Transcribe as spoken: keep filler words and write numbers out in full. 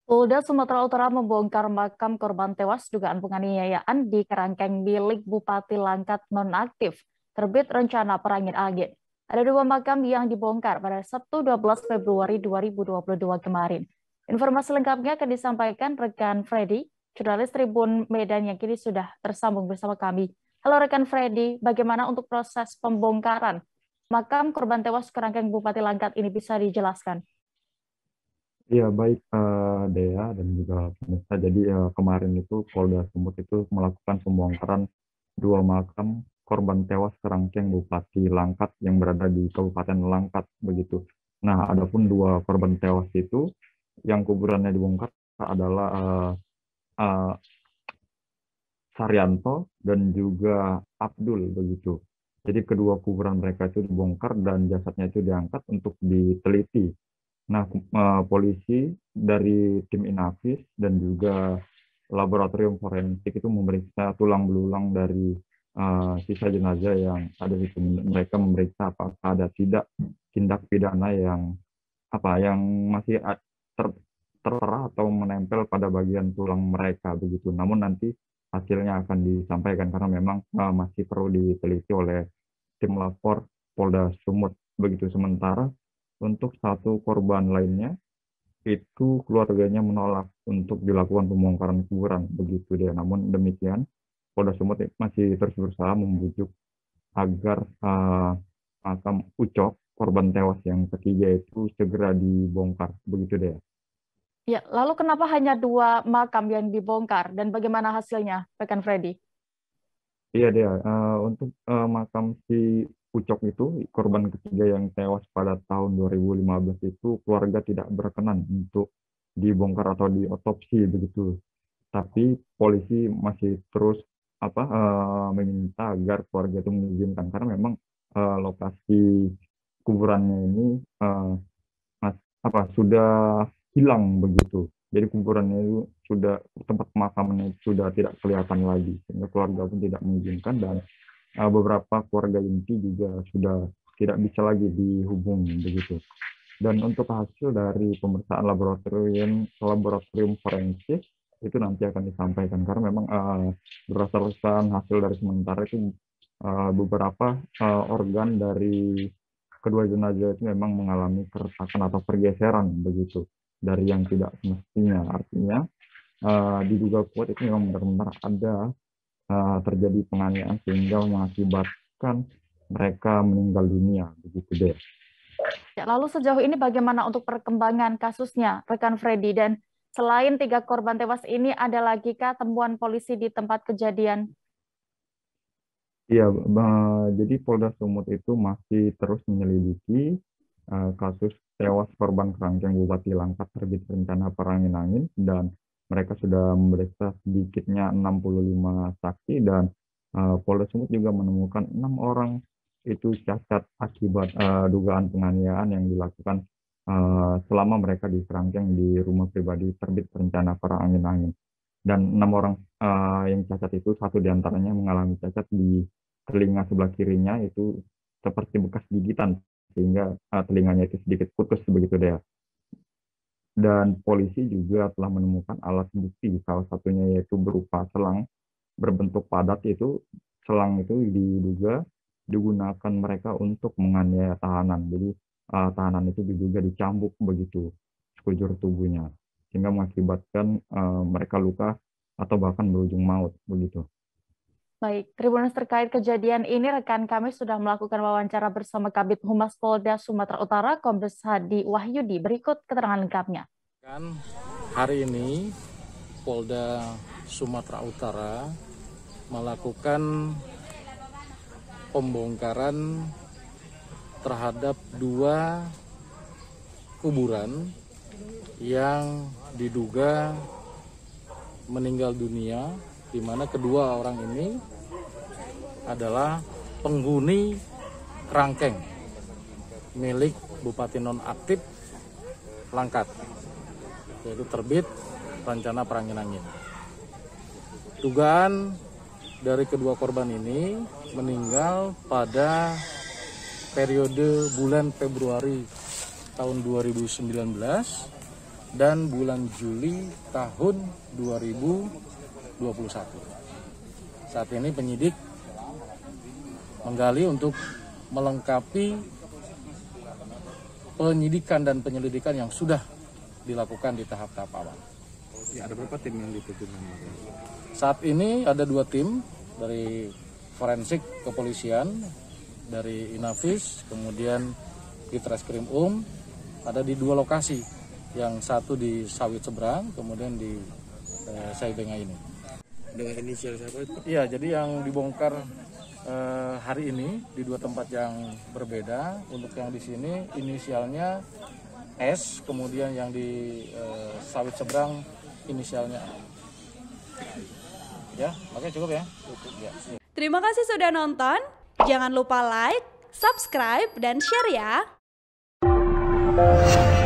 Polda Sumatera Utara membongkar makam korban tewas dugaan penganiayaan di kerangkeng milik Bupati Langkat nonaktif, terbit rencana perangin-angin. Ada dua makam yang dibongkar pada Sabtu dua belas Februari dua ribu dua puluh dua kemarin. Informasi lengkapnya akan disampaikan rekan Freddy, jurnalis Tribun Medan yang kini sudah tersambung bersama kami. Halo rekan Freddy, bagaimana untuk proses pembongkaran makam korban tewas kerangkeng Bupati Langkat ini bisa dijelaskan? Iya baik eh, Dea dan juga pemirsa. Jadi eh, kemarin itu Polda Sumut itu melakukan pembongkaran dua makam korban tewas kerangkeng Bupati Langkat yang berada di Kabupaten Langkat begitu. Nah, adapun dua korban tewas itu yang kuburannya dibongkar adalah eh, eh, Saryanto dan juga Abdul begitu. Jadi kedua kuburan mereka itu dibongkar dan jasadnya itu diangkat untuk diteliti. Nah, eh, polisi dari tim Inafis dan juga laboratorium forensik itu memeriksa tulang belulang dari eh, sisa jenazah yang ada di situ. Mereka memeriksa apakah ada tidak tindak pidana yang apa yang masih a- ter, tertera atau menempel pada bagian tulang mereka begitu. Namun nanti hasilnya akan disampaikan karena memang eh, masih perlu diteliti oleh tim lapor Polda Sumut begitu. Sementara untuk satu korban lainnya itu keluarganya menolak untuk dilakukan pembongkaran kuburan begitu dia. Namun demikian Polda Sumut masih terus berusaha membujuk agar eh, makam Ucok korban tewas yang ketiga itu segera dibongkar begitu deh. Ya, lalu kenapa hanya dua makam yang dibongkar dan bagaimana hasilnya, rekan Freddy? Iya dia eh, untuk eh, makam si Ucok itu korban ketiga yang tewas pada tahun dua ribu lima belas itu keluarga tidak berkenan untuk dibongkar atau diotopsi begitu. Tapi polisi masih terus apa eh, meminta agar keluarga itu mengizinkan karena memang eh, lokasi kuburannya ini eh, mas, apa sudah hilang begitu. Jadi kuburannya itu sudah tempat pemakamannya itu sudah tidak kelihatan lagi sehingga keluarga pun tidak mengizinkan dan eh, beberapa keluarga inti juga sudah tidak bisa lagi dihubungi begitu. Dan untuk hasil dari pemeriksaan laboratorium laboratorium forensik itu nanti akan disampaikan karena memang eh, berdasarkan hasil dari sementara itu eh, beberapa eh, organ dari kedua jenazah itu memang mengalami keretakan atau pergeseran begitu dari yang tidak semestinya. Artinya eh, diduga kuat itu memang benar-benar ada eh, terjadi penganiayaan sehingga mengakibatkan mereka meninggal dunia begitu deh. Ya, lalu sejauh ini bagaimana untuk perkembangan kasusnya, rekan Freddy? Dan selain tiga korban tewas ini, ada lagi kah temuan polisi di tempat kejadian? Iya, ba- jadi Polda Sumut itu masih terus menyelidiki eh, kasus tewas korban kerangkeng Bupati Langkat terbit rencana perangin-angin dan mereka sudah memeriksa sedikitnya enam puluh lima saksi dan eh, Polda Sumut juga menemukan enam orang itu cacat akibat eh, dugaan penganiayaan yang dilakukan eh, selama mereka di kerangkeng di rumah pribadi terbit rencana perangin-angin. Dan enam orang eh, yang cacat itu satu diantaranya mengalami cacat di telinga sebelah kirinya itu seperti bekas gigitan sehingga eh, telinganya itu sedikit putus begitu deh. Dan polisi juga telah menemukan alat bukti salah satunya yaitu berupa selang berbentuk padat itu selang itu diduga digunakan mereka untuk menganiaya tahanan. Jadi eh, tahanan itu diduga dicambuk begitu sekujur tubuhnya sehingga mengakibatkan eh, mereka luka atau bahkan berujung maut begitu. Baik, Tribuners terkait kejadian ini, rekan kami sudah melakukan wawancara bersama Kabid Humas Polda Sumatera Utara, Kombes Hadi Wahyudi. Berikut keterangan lengkapnya. Kan hari ini Polda Sumatera Utara melakukan pembongkaran terhadap dua kuburan yang diduga meninggal dunia, di mana kedua orang ini adalah penghuni kerangkeng milik Bupati Nonaktif Langkat, yaitu terbit rencana perangin-angin. Dugaan dari kedua korban ini meninggal pada periode bulan Februari tahun dua ribu sembilan belas dan bulan Juli tahun dua ribu dua puluh satu. Saat ini penyidik menggali untuk melengkapi penyidikan dan penyelidikan yang sudah dilakukan di tahap-tahap awal. Ya, ada berapa tim yang diterjunkan? Saat ini ada dua tim dari forensik kepolisian, dari Inavis, kemudian Ditreskrim Um, ada di dua lokasi, yang satu di Sawit Seberang, kemudian di eh, Saibenga ini. Dengan inisial siapa itu? Iya, jadi yang dibongkar eh, hari ini di dua tempat yang berbeda. Untuk yang di sini inisialnya S, kemudian yang di eh, Sawit Seberang inisialnya A. Ya, makanya cukup ya. Cukup ya. Terima kasih sudah nonton. Jangan lupa like, subscribe, dan share ya.